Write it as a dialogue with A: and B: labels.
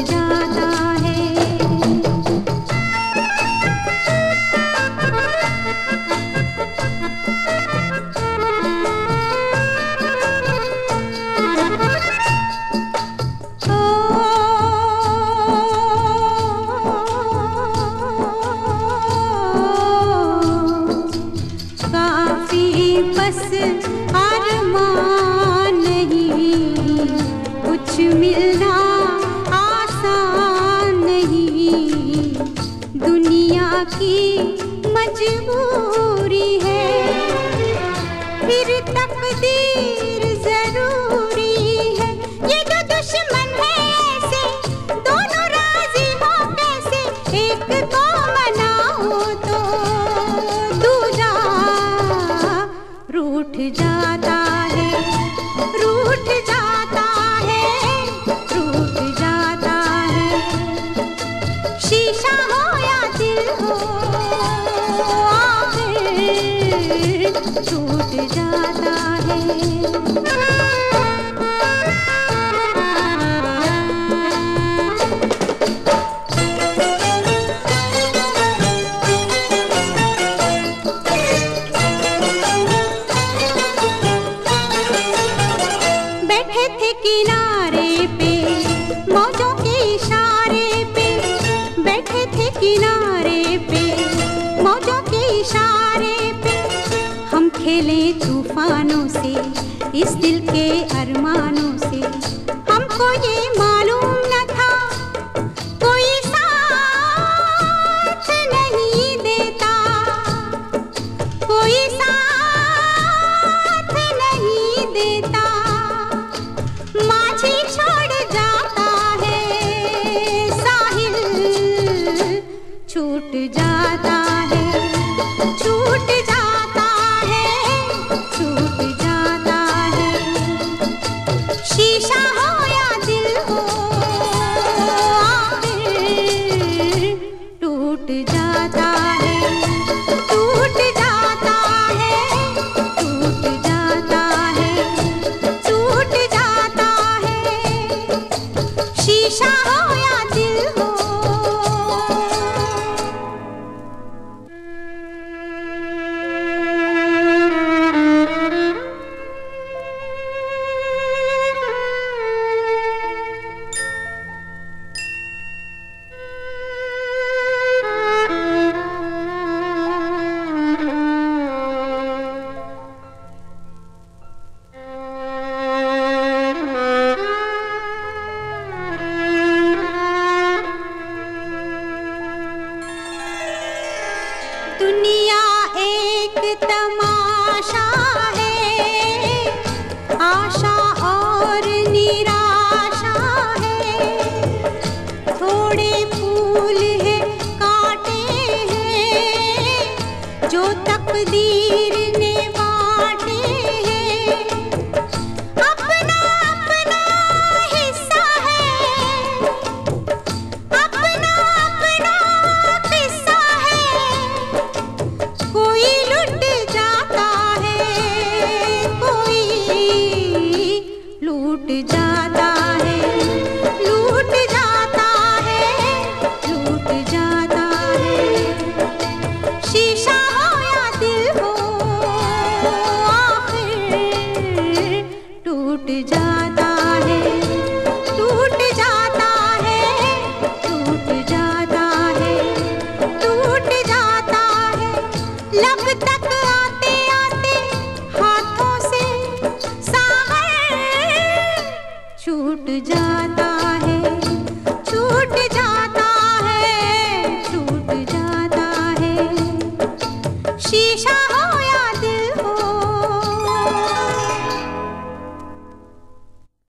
A: जाता है। बस अरमान नहीं, कुछ मिलना आसान नहीं, दुनिया की मजबूरी है, फिर तकदीर जरूरी है। ये दो दुश्मन है ऐसे, दोनों राजी हो कैसे, एक को मनाओ तो दूजा रूठ जाता है, रूठ जाता है, रूठ जाता है। शीशा हो या दिल हो, आखिर टूट जाता है। किनारे पे मौजों के इशारे पे, बैठे थे किनारे पे मौजों के इशारे पे, हम खेले तूफानों से, इस दिल के अरमानों से। हमको ये मालूम न था कोई साथ नहीं देता, कोई साथ नहीं देता। माझी छोड़ जाता है, साहिल छूट जाता है, छूट जाता है, छूट जाता है। शीशा हो या दिल हो, आखिर टूट जाता है, टूट जाता है, टूट जाता है, टूट जाता है। शीशा हो या दिल हो। दुनिया एक तमाशा है, आशा और निराशा है, थोड़े फूल है काटे हैं, जो तकदीर ने बांटे हैं। अपना अपना हिस्सा है, अपना अपना किस्सा है, कोई लुट जाता है, कोई लूट जाता है, लूट जाता है, लूट जाता है। शीशा हो या दिल हो, आखिर टूट जाता है, टूट जाता है, टूट जाता है, टूट जाता है। लब तक आते आते हाथों से सागर छूट जाता है, छूट जाता है, छूट जाता है। शीशा